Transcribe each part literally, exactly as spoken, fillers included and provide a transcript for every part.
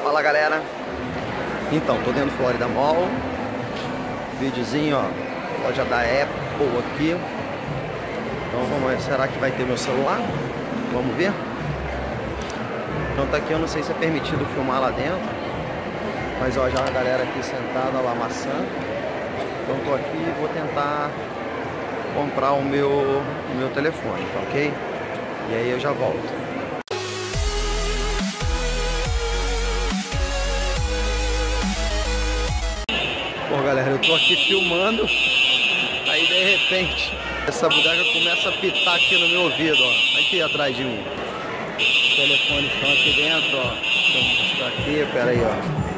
Fala galera, então tô dentro do Florida Mall, videozinho, ó, loja da Apple aqui. Então vamos ver, será que vai ter meu celular? Vamos ver. Então tá aqui, eu não sei se é permitido filmar lá dentro, mas ó, já a galera aqui sentada lá, maçã. Então tô aqui e vou tentar comprar o meu, o meu telefone, tá ok? E aí eu já volto. Bom galera, eu tô aqui filmando, aí de repente essa bodega começa a pitar aqui no meu ouvido, ó, aqui atrás de mim. Os telefones estão aqui dentro, ó. Deixa eu mostrar aqui, pera aí, ó.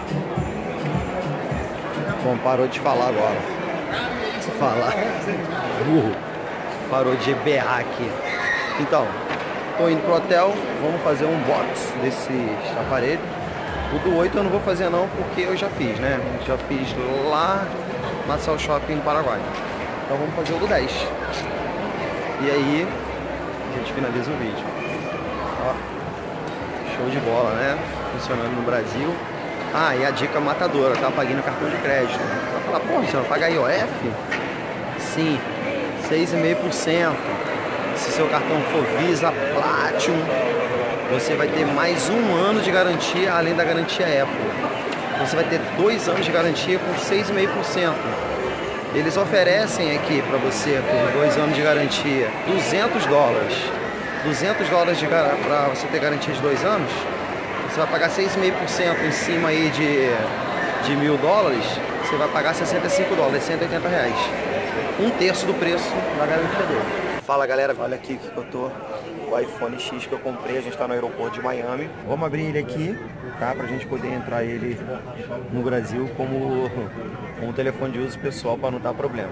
Bom, parou de falar agora. Se falar, burro. Parou de berrar aqui. Então, tô indo pro hotel, vamos fazer um box desses aparelhos. O do oito eu não vou fazer não, porque eu já fiz, né? Já fiz lá na South Shopping no Paraguai. Então vamos fazer o do dez. E aí a gente finaliza o vídeo. Ó, show de bola, né? Funcionando no Brasil. Ah, e a dica matadora, tá? Paguei no cartão de crédito. Vai falar, pô, você vai pagar I O F? Sim, seis vírgula cinco por cento. Se seu cartão for Visa Platinum, você vai ter mais um ano de garantia, além da garantia Apple. Você vai ter dois anos de garantia com seis vírgula cinco por cento. Eles oferecem aqui para você, por dois anos de garantia, duzentos dólares. duzentos dólares para você ter garantia de dois anos. Você vai pagar seis vírgula cinco por cento em cima aí de, de mil dólares. Você vai pagar sessenta e cinco dólares, cento e oitenta reais. Um terço do preço da garantia dele. Fala galera, olha aqui que eu tô. O iPhone X que eu comprei, a gente está no aeroporto de Miami. Vamos abrir ele aqui, tá? Pra gente poder entrar ele no Brasil como um telefone de uso pessoal para não dar problema.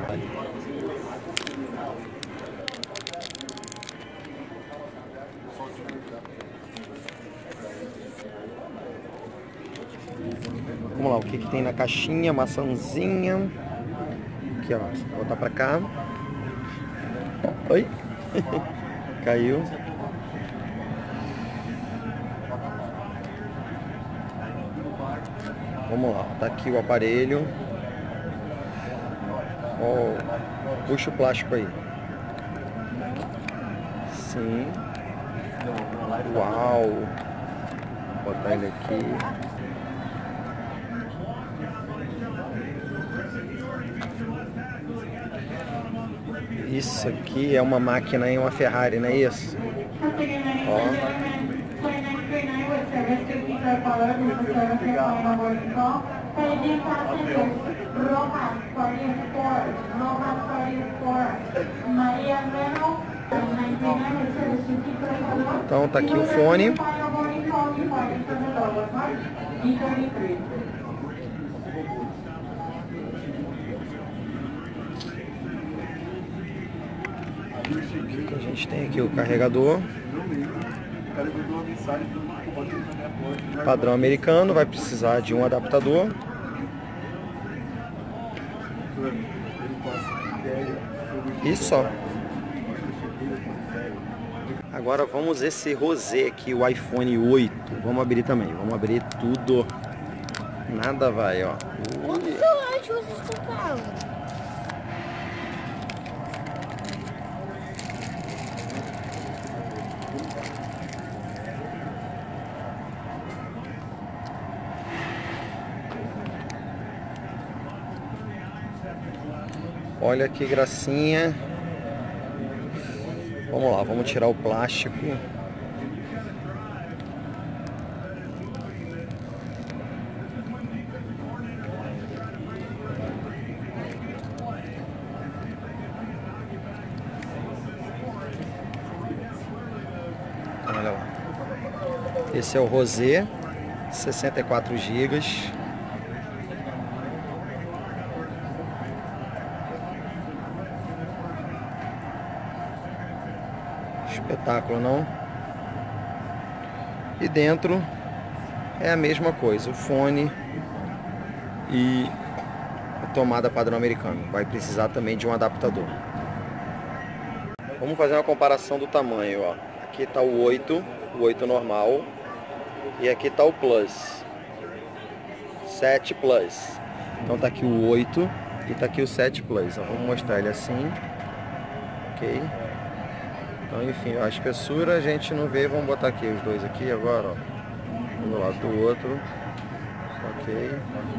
Vamos lá, o que que tem na caixinha? Maçãzinha. Aqui ó, vou botar pra cá. Oi? Caiu. Vamos lá, tá aqui o aparelho. Oh, puxa o plástico aí. Sim. Uau. Vou botar ele aqui. Isso aqui é uma máquina e uma Ferrari, não é isso? Ó. Então tá aqui o fone. O que a gente tem aqui? O carregador padrão americano, vai precisar de um adaptador. E só. Agora vamos esse rosé aqui, o iPhone oito. Vamos abrir também, vamos abrir tudo. Nada vai, ó. Quantos celulares vocês compraram? Olha que gracinha. Vamos lá, vamos tirar o plástico. Olha lá. Esse é o rosé, sessenta e quatro gigas. Espetáculo, não? E dentro é a mesma coisa, o fone e a tomada padrão americano. Vai precisar também de um adaptador. Vamos fazer uma comparação do tamanho, ó. Aqui está o oito, o oito normal, e aqui está o Plus. sete Plus. Então tá aqui o oito e tá aqui o sete Plus. Vamos mostrar ele assim. Ok. Então, enfim, a espessura a gente não vê. Vamos botar aqui os dois aqui agora, ó. Um do lado do outro. Ok.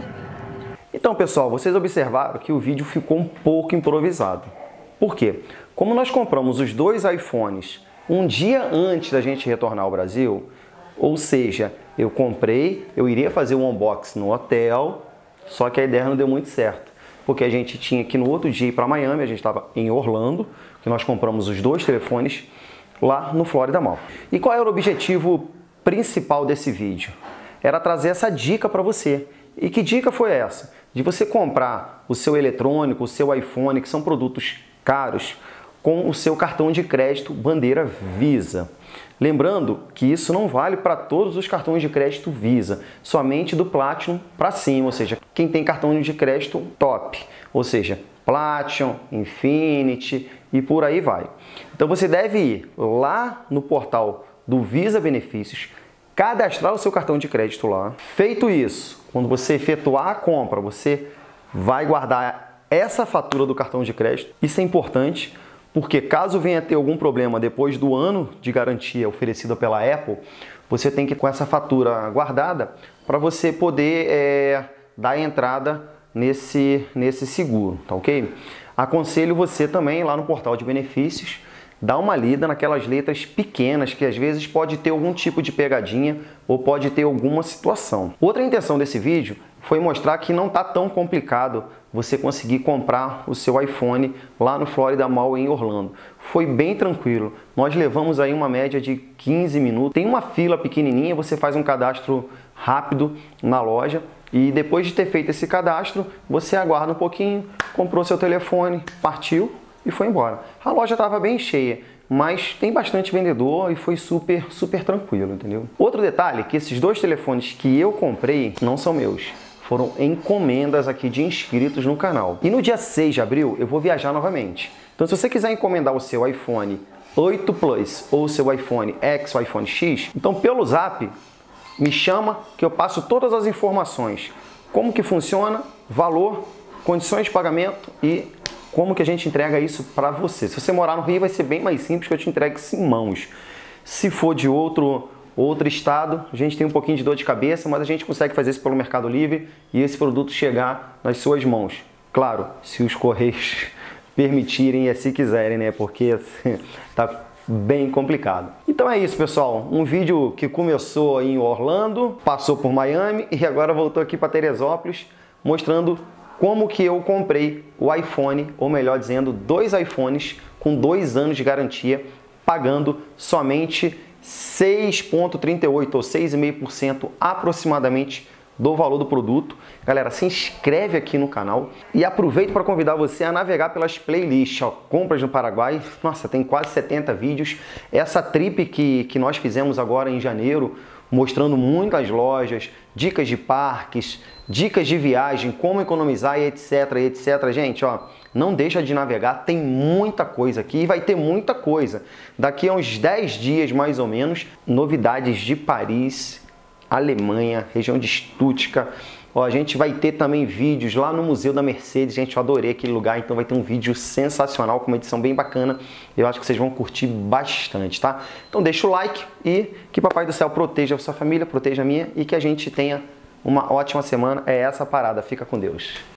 Então, pessoal, vocês observaram que o vídeo ficou um pouco improvisado. Por quê? Como nós compramos os dois iPhones um dia antes da gente retornar ao Brasil, ou seja, eu comprei, eu iria fazer um unboxing no hotel, só que a ideia não deu muito certo. Porque a gente tinha que no outro dia ir para Miami, a gente estava em Orlando, que nós compramos os dois telefones lá no Florida Mall. E qual era o objetivo principal desse vídeo? Era trazer essa dica para você. E que dica foi essa? De você comprar o seu eletrônico, o seu iPhone, que são produtos caros, com o seu cartão de crédito bandeira Visa. Lembrando que isso não vale para todos os cartões de crédito Visa, somente do Platinum para cima, ou seja, quem tem cartão de crédito top, ou seja, Platinum, Infinity e por aí vai. Então você deve ir lá no portal do Visa Benefícios, cadastrar o seu cartão de crédito lá. Feito isso, quando você efetuar a compra, você vai guardar essa fatura do cartão de crédito. Isso é importante, porque caso venha ter algum problema depois do ano de garantia oferecida pela Apple, você tem que ir com essa fatura guardada para você poder é, dar entrada nesse, nesse seguro, tá ok? Aconselho você também lá no portal de benefícios, dar uma lida naquelas letras pequenas que às vezes pode ter algum tipo de pegadinha ou pode ter alguma situação. Outra intenção desse vídeo foi mostrar que não está tão complicado você conseguir comprar o seu iPhone lá no Florida Mall em Orlando. Foi bem tranquilo. Nós levamos aí uma média de quinze minutos. Tem uma fila pequenininha, você faz um cadastro rápido na loja e depois de ter feito esse cadastro, você aguarda um pouquinho, comprou seu telefone, partiu e foi embora. A loja estava bem cheia, mas tem bastante vendedor e foi super, super tranquilo, entendeu? Outro detalhe é que esses dois telefones que eu comprei não são meus. Foram encomendas aqui de inscritos no canal. E no dia seis de abril eu vou viajar novamente. Então se você quiser encomendar o seu iPhone oito Plus ou o seu iPhone X ou iPhone X, então pelo Zap me chama que eu passo todas as informações. Como que funciona, valor, condições de pagamento e como que a gente entrega isso para você. Se você morar no Rio vai ser bem mais simples que eu te entregue isso em mãos. Se for de outro... outro estado, a gente tem um pouquinho de dor de cabeça, mas a gente consegue fazer isso pelo Mercado Livre e esse produto chegar nas suas mãos. Claro, se os correios permitirem e assim quiserem, né? Porque tá bem complicado. Então é isso, pessoal. Um vídeo que começou em Orlando, passou por Miami e agora voltou aqui para Teresópolis, mostrando como que eu comprei o iPhone, ou melhor dizendo, dois iPhones com dois anos de garantia, pagando somente seis vírgula trinta e oito ou seis vírgula cinco por cento aproximadamente do valor do produto. Galera, se inscreve aqui no canal e aproveito para convidar você a navegar pelas playlists, ó, compras no Paraguai. Nossa, tem quase setenta vídeos. Essa trip que, que nós fizemos agora em janeiro, mostrando muitas lojas, dicas de parques, dicas de viagem, como economizar e etc, etc. Gente, ó, não deixa de navegar, tem muita coisa aqui e vai ter muita coisa. Daqui a uns dez dias, mais ou menos, novidades de Paris, Alemanha, região de Stuttgart. Ó, a gente vai ter também vídeos lá no Museu da Mercedes. Gente, eu adorei aquele lugar, então vai ter um vídeo sensacional, com uma edição bem bacana. Eu acho que vocês vão curtir bastante, tá? Então deixa o like e que Papai do Céu proteja a sua família, proteja a minha e que a gente tenha uma ótima semana. É essa a parada. Fica com Deus.